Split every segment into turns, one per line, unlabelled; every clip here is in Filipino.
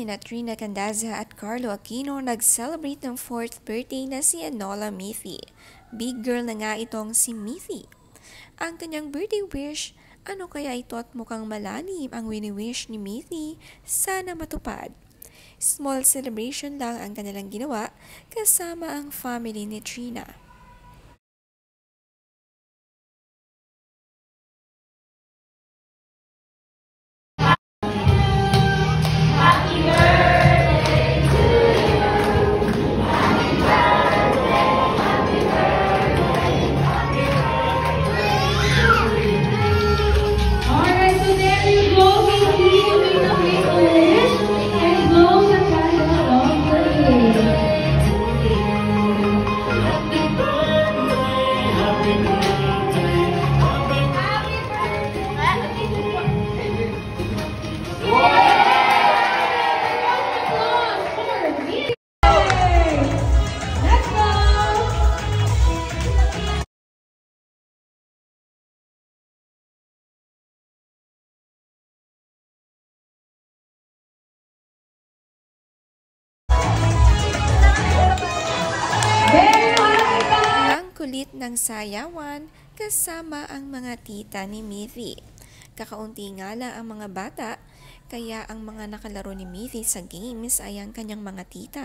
Sina Trina Candaza at Carlo Aquino nag-celebrate ng 4th birthday na si Enola Mithi. Big girl na nga itong si Mithi. Ang kanyang birthday wish, ano kaya ito at mukhang malalim ang wini-wish ni Mithi, sana matupad. Small celebration lang ang kanilang ginawa kasama ang family ni Trina.
Alright, so there you go, Mickey. You may now make a wish and blow the candle of the day. Let's go! Very happy!
Ang kulit ng sayawan kasama ang mga tita ni Mithi. Kakaunti nga lang ang mga bata, kaya ang mga nakalaro ni Mithi sa games ay ang kanyang mga tita.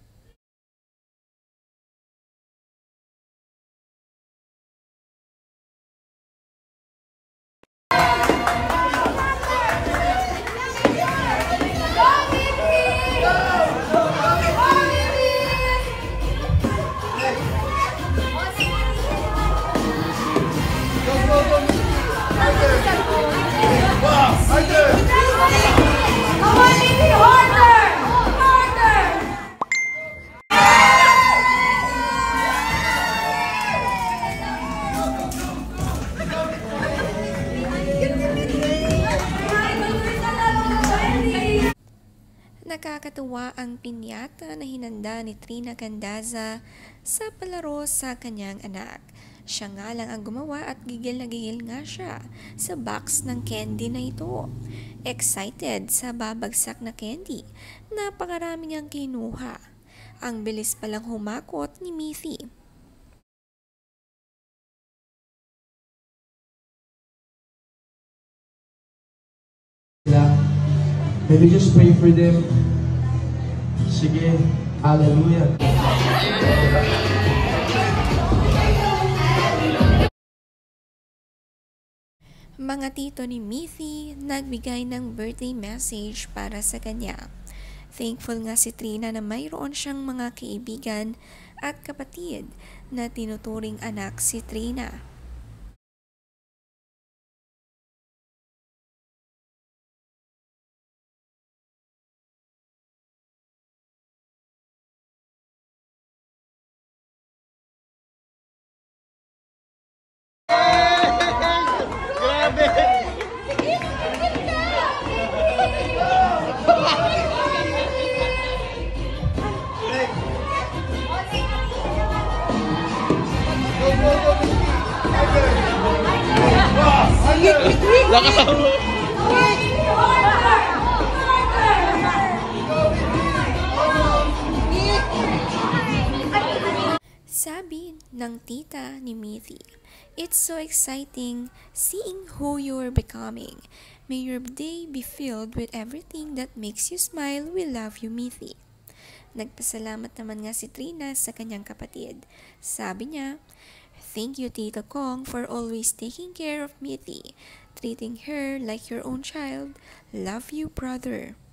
Nakakatuwa ang pinyata na hinanda ni Trina Candaza sa palaro sa kanyang anak. Siya nga lang ang gumawa at gigil na gigil nga siya sa box ng candy na ito. Excited sa babagsak na candy, napakarami niyang kinuha. Ang bilis palang humakot ni Mithi.
Maybe just pray for them. Sige, hallelujah.
Mga tito ni Mithi nagbigay ng birthday message para sa kanya. Thankful nga si Trina na mayroon siyang mga kaibigan at kapatid na tinuturing anak si Trina. Sabi ng tita ni Mithi, "It's so exciting seeing who you're becoming. May your day be filled with everything that makes you smile. We love you, Mithi." Nagpasalamat naman nga si Trina sa kanyang kapatid. Sabi niya, "Thank you, Tito Kong, for always taking care of Mithi, treating her like your own child. Love you, brother."